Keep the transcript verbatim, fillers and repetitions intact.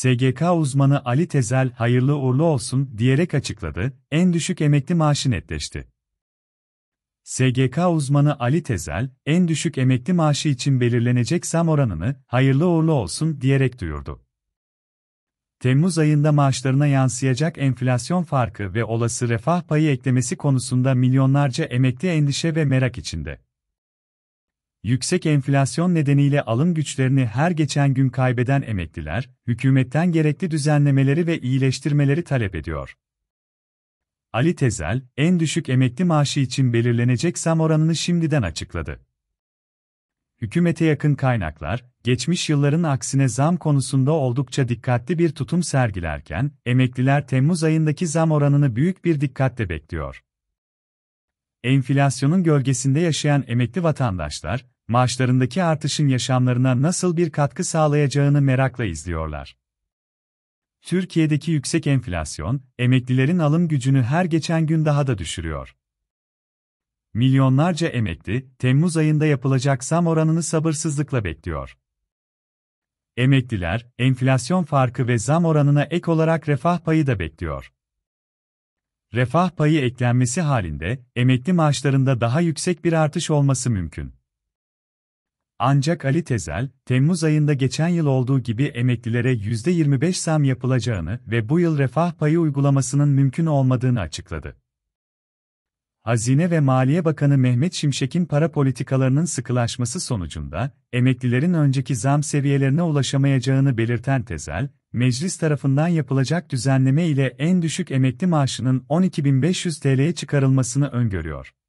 S G K uzmanı Ali Tezel hayırlı uğurlu olsun diyerek açıkladı, en düşük emekli maaşı netleşti. S G K uzmanı Ali Tezel, en düşük emekli maaşı için belirlenecek zam oranını hayırlı uğurlu olsun diyerek duyurdu. Temmuz ayında maaşlarına yansıyacak enflasyon farkı ve olası refah payı eklemesi konusunda milyonlarca emekli endişe ve merak içinde. Yüksek enflasyon nedeniyle alım güçlerini her geçen gün kaybeden emekliler, hükümetten gerekli düzenlemeleri ve iyileştirmeleri talep ediyor. Ali Tezel, en düşük emekli maaşı için belirlenecek zam oranını şimdiden açıkladı. Hükümete yakın kaynaklar, geçmiş yılların aksine zam konusunda oldukça dikkatli bir tutum sergilerken, emekliler Temmuz ayındaki zam oranını büyük bir dikkatle bekliyor. Enflasyonun gölgesinde yaşayan emekli vatandaşlar, maaşlarındaki artışın yaşamlarına nasıl bir katkı sağlayacağını merakla izliyorlar. Türkiye'deki yüksek enflasyon, emeklilerin alım gücünü her geçen gün daha da düşürüyor. Milyonlarca emekli, Temmuz ayında yapılacak zam oranını sabırsızlıkla bekliyor. Emekliler, enflasyon farkı ve zam oranına ek olarak refah payı da bekliyor. Refah payı eklenmesi halinde, emekli maaşlarında daha yüksek bir artış olması mümkün. Ancak Ali Tezel, Temmuz ayında geçen yıl olduğu gibi emeklilere yüzde yirmi beş zam yapılacağını ve bu yıl refah payı uygulamasının mümkün olmadığını açıkladı. Hazine ve Maliye Bakanı Mehmet Şimşek'in para politikalarının sıkılaşması sonucunda, emeklilerin önceki zam seviyelerine ulaşamayacağını belirten Tezel, meclis tarafından yapılacak düzenleme ile en düşük emekli maaşının on iki bin beş yüz TL'ye çıkarılmasını öngörüyor.